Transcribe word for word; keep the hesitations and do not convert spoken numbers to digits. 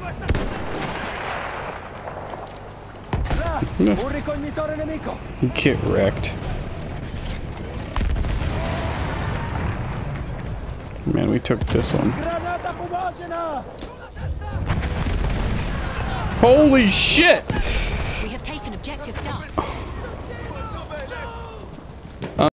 Un ricognitore nemico. Get wrecked. Man, we took this one. Granata fumogena. Holy shit! We have taken objective Duff.